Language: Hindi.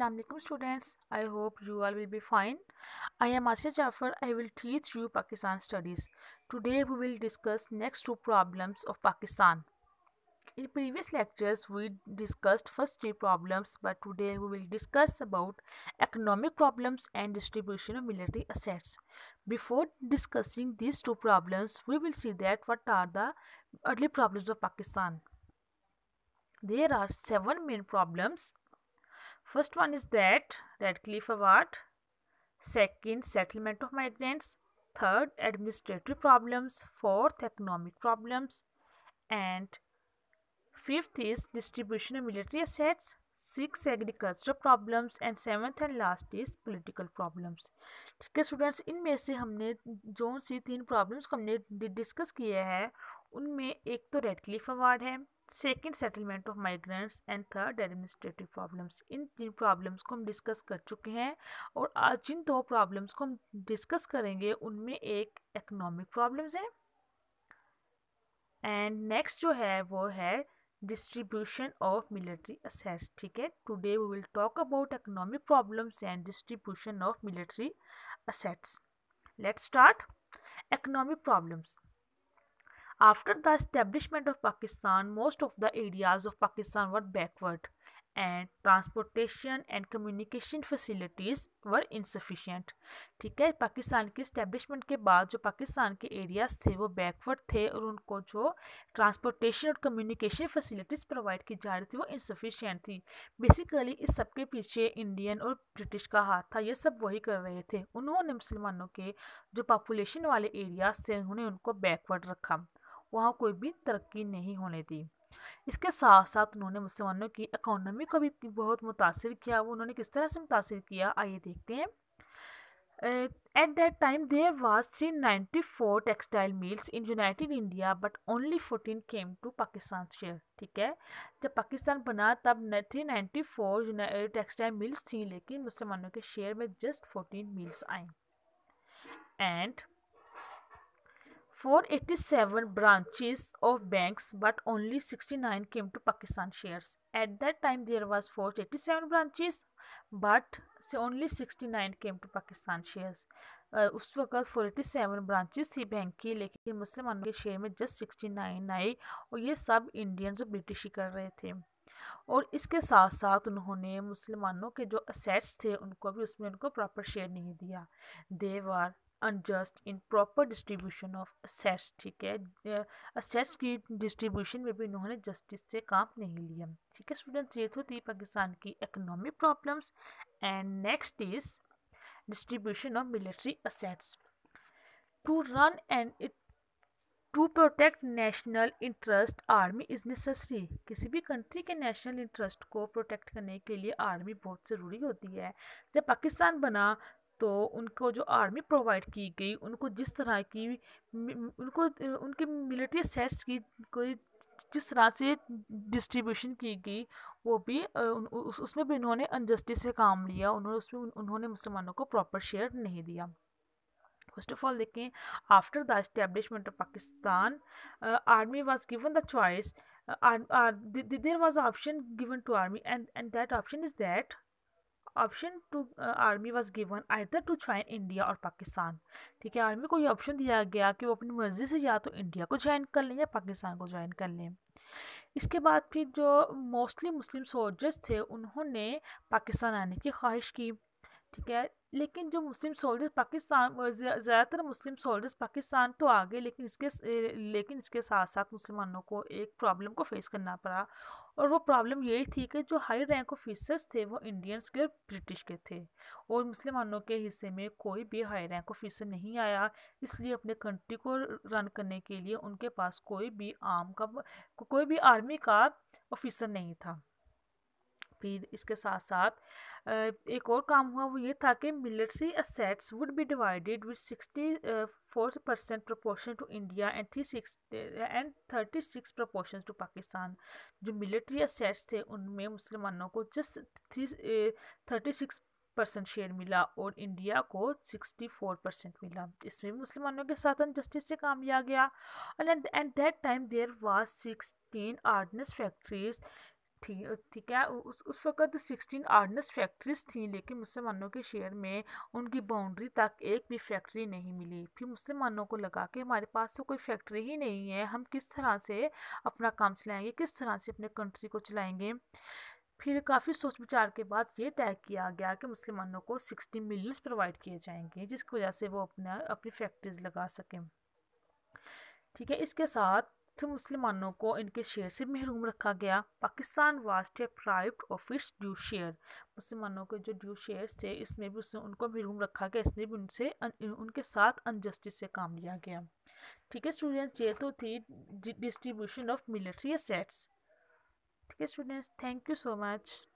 Assalamu alaikum students. I hope you all will be fine. I am Asya Jafar. I will teach you Pakistan studies. Today we will discuss next two problems of Pakistan. In previous lectures we discussed first three problems, but today we will discuss about economic problems and distribution of military assets. Before discussing these two problems, we will see that what are the early problems of Pakistan. There are seven main problems. First one is that Red Cliff Award. Second, settlement of migrants. Third, administrative problems. Fourth, economic problems. And fifth is distribution of military assets. Sixth, agricultural problems. And seventh and last is political problems. ठीक है स्टूडेंट्स, इनमें से हमने जो सी तीन प्रॉब्लम्स को हमने डिस्कस किए हैं उनमें एक तो रेड क्लिफ अवार्ड है, second settlement of migrants and third administrative problems. इन तीन प्रॉब्लम्स को हम डिस्कस कर चुके हैं और आज जिन दो प्रॉब्लम्स को हम डिस्कस करेंगे उनमें एक इकोनॉमिक प्रॉब्लम्स है एंड नेक्स्ट जो है वो है डिस्ट्रीब्यूशन ऑफ मिलिट्री असेट्स। ठीक है, today we will talk about economic problems and distribution of military assets. Let's start. Economic problems. After the establishment of Pakistan, most of the areas of Pakistan were backward and transportation and communication facilities were insufficient. ठीक है, पाकिस्तान के इस्टेब्लिशमेंट के बाद जो पाकिस्तान के एरियाज थे वो बैकवर्ड थे और उनको जो ट्रांसपोर्टेशन और कम्युनिकेशन फैसिलिटीज़ प्रोवाइड की जा रही थी वो इनसफिशिएंट थी। बेसिकली इस सब के पीछे इंडियन और ब्रिटिश का हाथ था, ये सब वही कर रहे थे। उन्होंने मुसलमानों के जो पॉपुलेशन वाले एरियाज थे उन्होंने उनको बैकवर्ड रखा, वहाँ कोई भी तरक्की नहीं होने दी। इसके साथ साथ उन्होंने मुसलमानों की इकोनॉमी को भी बहुत मुतासिर किया। वो उन्होंने किस तरह से मुतासिर किया, आइए देखते हैं। At that time there was 394 textile mills in United India but only 14 came to Pakistan share. ठीक है, जब पाकिस्तान बना तब 394 टेक्सटाइल मिल्स थी लेकिन मुसलमानों के शेयर में जस्ट 14 मिल्स आए। And 487 branches of banks but only 69 came to Pakistan shares. At that time there was 487 branches but only 69 came to Pakistan shares. उस वक्त 487 ब्रांचेस थी बैंक की लेकिन मुसलमानों के शेयर में जस्ट 69 आए और ये सब इंडियंस और ब्रिटिश ही कर रहे थे। और इसके साथ साथ उन्होंने मुसलमानों के जो असेट्स थे उनको भी उसमें उनको प्रॉपर शेयर नहीं दिया। They were unjust improper distribution of assets. ठीक है, असेट्स की डिस्ट्रीब्यूशन में भी इन्होंने जस्टिस से काम नहीं लिया। ठीक है स्टूडेंट्स, ये तो थी पाकिस्तान की economic problems and next is distribution of military assets. To run and to protect national interest army is necessary. किसी भी कंट्री के नेशनल इंटरेस्ट को प्रोटेक्ट करने के लिए आर्मी बहुत ज़रूरी होती है। जब पाकिस्तान बना तो उनको जो आर्मी प्रोवाइड की गई उनको जिस तरह की उनको उनके मिलिट्री असेट्स की कोई जिस तरह से डिस्ट्रीब्यूशन की गई वो भी उसमें भी इन्होंने अनजस्टिस से काम लिया। उन्होंने मुसलमानों को प्रॉपर शेयर नहीं दिया। फर्स्ट ऑफ ऑल देखें, after the establishment of Pakistan army was given the choice, there was option given to army and that option is that option to army was given either to join India और पाकिस्तान। ठीक है, आर्मी को ये ऑप्शन दिया गया कि वो अपनी मर्ज़ी से या तो इंडिया को ज्वाइन कर लें या पाकिस्तान को ज्वाइन कर लें। इसके बाद फिर जो मोस्टली मुस्लिम सोल्जर्स थे उन्होंने पाकिस्तान आने की ख्वाहिश की। ठीक है, लेकिन जो मुस्लिम सोल्जर्स पाकिस्तान ज़्यादातर मुस्लिम सोल्जर्स पाकिस्तान तो आ गए लेकिन इसके साथ साथ मुसलमानों को एक प्रॉब्लम को फेस करना पड़ा और वो प्रॉब्लम यही थी कि जो हाई रैंक ऑफिसर्स थे वो इंडियंस के और ब्रिटिश के थे और मुसलमानों के हिस्से में कोई भी हाई रैंक ऑफिसर नहीं आया। इसलिए अपने कंट्री को रन करने के लिए उनके पास कोई भी आर्मी का ऑफिसर नहीं था। फिर इसके साथ साथ एक और काम हुआ, वो ये था कि military assets would be divided with 64% proportion to India and 36 proportion to Pakistan. जो मिलिट्री असेट्स थे उनमें मुसलमानों को जस्ट 36% शेयर मिला और इंडिया को 64% मिला। इसमें भी मुसलमानों के साथ अनजस्टिस से काम लिया गया। And that time there was 16 ordnance factories थी, ठीक है। उस वक़्त 16 आर्डनेस फैक्ट्रीज़ थी, लेकिन मुसलमानों के शहर में उनकी बाउंड्री तक एक भी फैक्ट्री नहीं मिली। फिर मुसलमानों को लगा कि हमारे पास तो कोई फैक्ट्री ही नहीं है, हम किस तरह से अपना काम चलाएँगे, किस तरह से अपने कंट्री को चलाएँगे। फिर काफ़ी सोच विचार के बाद ये तय किया गया कि मुसलमानों को 60 मिलियंस प्रोवाइड किए जाएँगे, जिसकी वजह से वो अपनी फैक्ट्रीज़ लगा सकें। ठीक है, इसके साथ मुसलमानों को इनके शेयर से महरूम रखा गया। Pakistan was deprived of its due share. मुसलमानों के जो ड्यू शेयर्स थे, इसमें भी उसने उनको महरूम रखा गया, इसमें भी उनके साथ अनजस्टिस से काम लिया गया। ठीक है स्टूडेंट्स, ये तो थी डिस्ट्रीब्यूशन ऑफ मिलिट्री एसेट्स। ठीक है students, thank you so much.